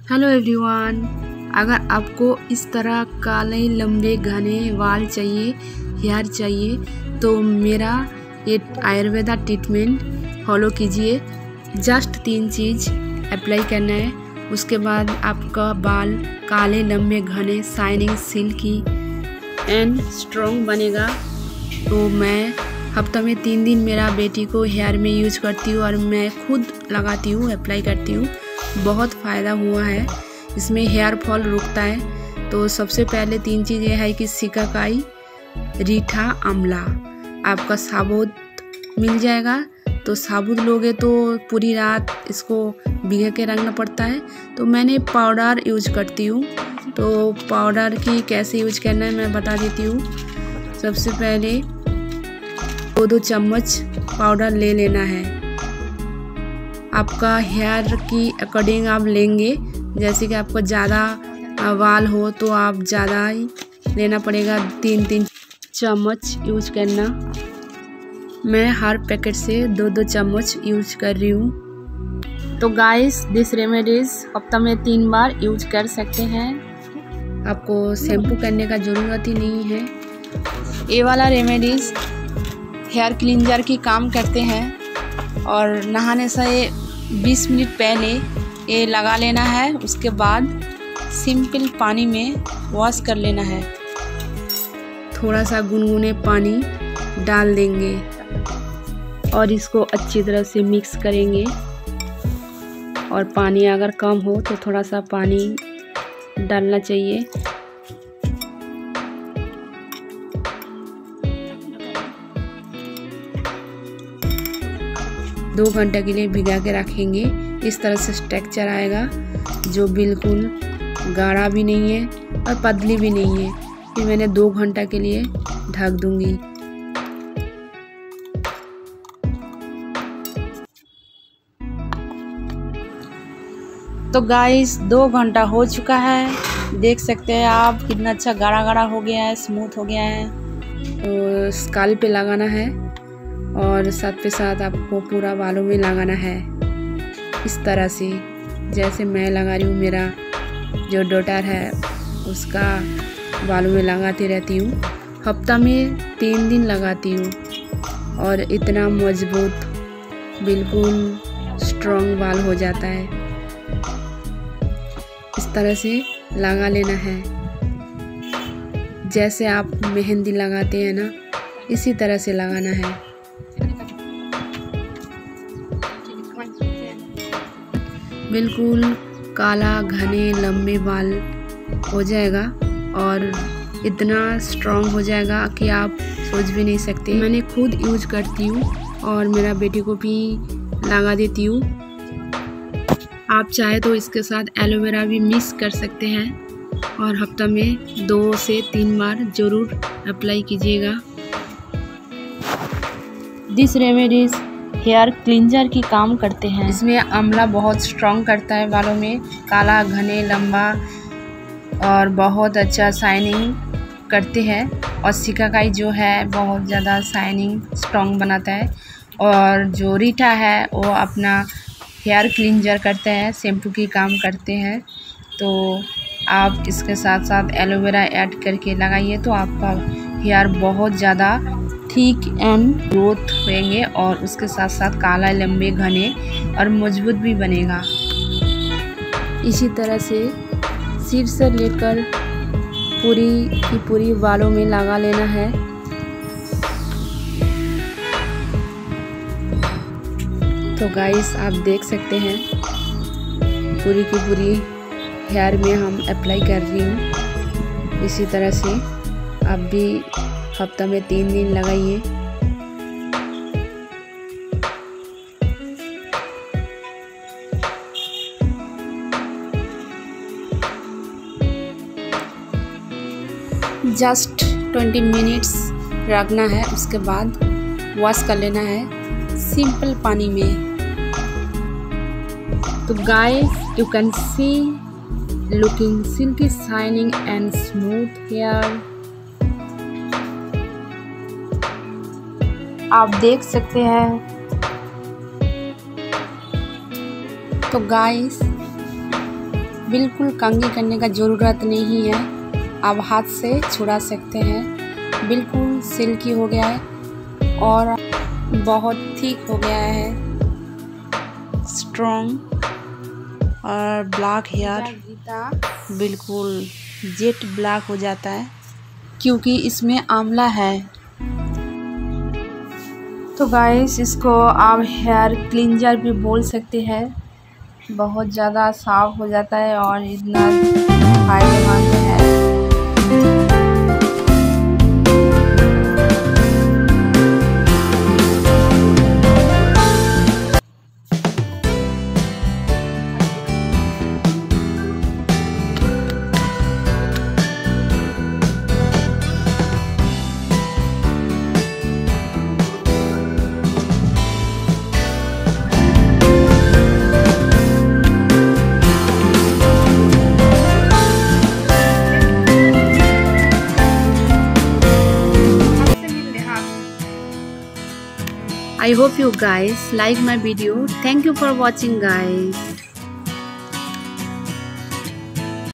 Hello everyone. अगर आपको इस तरह काले लंबे घने बाल चाहिए, हेयर चाहिए, तो मेरा ये आयुर्वेदा ट्रीटमेंट फॉलो कीजिए। जस्ट 3 चीज़ अप्लाई करना है, उसके बाद आपका बाल काले लंबे घने शाइनिंग सिल्की एंड स्ट्रॉन्ग बनेगा। तो मैं हफ्ता में 3 दिन मेरा बेटी को हेयर में यूज करती हूँ और मैं खुद लगाती हूँ, अप्लाई करती हूँ। बहुत फ़ायदा हुआ है, इसमें हेयर फॉल रुकता है। तो सबसे पहले 3 चीज़ ये है कि सिकाकाई, रीठा, आंवला। आपका साबुत मिल जाएगा, तो साबुत लोगे तो पूरी रात इसको भिगो के रखना पड़ता है। तो मैंने पाउडर यूज करती हूँ। तो पाउडर की कैसे यूज करना है मैं बता देती हूँ। सबसे पहले 2 चम्मच पाउडर ले लेना है। आपका हेयर की अकॉर्डिंग आप लेंगे, जैसे कि आपको ज़्यादा बाल हो तो आप ज़्यादा ही लेना पड़ेगा। 3 चम्मच यूज करना। मैं हर पैकेट से 2 चम्मच यूज कर रही हूँ। तो गाइस, दिस रेमेडीज हफ्ता में 3 बार यूज कर सकते हैं। आपको शैम्पू करने का ज़रूरत ही नहीं है। ये वाला रेमेडीज हेयर क्लींजर की काम करते हैं और नहाने से 20 मिनट पहले ये लगा लेना है। उसके बाद सिंपल पानी में वॉश कर लेना है। थोड़ा सा गुनगुने पानी डाल देंगे और इसको अच्छी तरह से मिक्स करेंगे। और पानी अगर कम हो तो थोड़ा सा पानी डालना चाहिए। दो घंटे के लिए भिगा के रखेंगे। इस तरह से स्ट्रक्चर आएगा, जो बिल्कुल गाढ़ा भी नहीं है और पतली भी नहीं है। फिर मैंने 2 घंटा के लिए ढक दूंगी। तो गाइस, 2 घंटा हो चुका है। देख सकते हैं आप कितना अच्छा गाढ़ा गाढ़ा हो गया है, स्मूथ हो गया है। तो स्काल्प पे लगाना है और साथ पे साथ आपको पूरा बालों में लगाना है, इस तरह से जैसे मैं लगा रही हूँ। मेरा जो डॉटर है उसका बालों में लगाती रहती हूँ। हफ्ता में 3 दिन लगाती हूँ और इतना मजबूत, बिल्कुल स्ट्रॉन्ग बाल हो जाता है। इस तरह से लगा लेना है, जैसे आप मेहंदी लगाते हैं ना, इसी तरह से लगाना है। बिल्कुल काला घने लंबे बाल हो जाएगा और इतना स्ट्रॉन्ग हो जाएगा कि आप सोच भी नहीं सकते। मैंने खुद यूज करती हूँ और मेरा बेटी को भी लगा देती हूँ। आप चाहे तो इसके साथ एलोवेरा भी मिक्स कर सकते हैं और हफ्ता में 2 से 3 बार ज़रूर अप्लाई कीजिएगा। दिस रेमेडीज हेयर क्लींजर की काम करते हैं। इसमें आंवला बहुत स्ट्रॉन्ग करता है बालों में, काला घने लंबा और बहुत अच्छा शाइनिंग करते हैं। और सिकाकाई जो है बहुत ज़्यादा शाइनिंग स्ट्रॉन्ग बनाता है। और जो रीठा है वो अपना हेयर क्लींजर करते हैं, शैम्पू की काम करते हैं। तो आप इसके साथ साथ एलोवेरा ऐड करके लगाइए तो आपका हेयर बहुत ज़्यादा ठीक एंड ग्रोथ होंगे और उसके साथ साथ काला लंबे घने और मजबूत भी बनेगा। इसी तरह से सिर से लेकर पूरी की पूरी बालों में लगा लेना है। तो गाइस, आप देख सकते हैं पूरी की पूरी हेयर में हम अप्लाई कर रही हूँ। इसी तरह से आप भी हफ्ता में 3 दिन लगाइए। जस्ट 20 मिनट्स रखना है, उसके बाद वॉश कर लेना है सिंपल पानी में। तो guys, you can see looking silky shining and smooth hair. आप देख सकते हैं। तो गाइस, बिल्कुल कंघी करने का ज़रूरत नहीं है, आप हाथ से छुड़ा सकते हैं। बिल्कुल सिल्की हो गया है और बहुत थिक हो गया है, स्ट्रॉन्ग और ब्लैक हेयर बिल्कुल जेट ब्लैक हो जाता है क्योंकि इसमें आंवला है। तो गाइस इसको आप हेयर क्लींजर भी बोल सकते हैं। बहुत ज़्यादा साफ हो जाता है और इतना फायदेमंद है। I hope you guys like my video. Thank you for watching guys.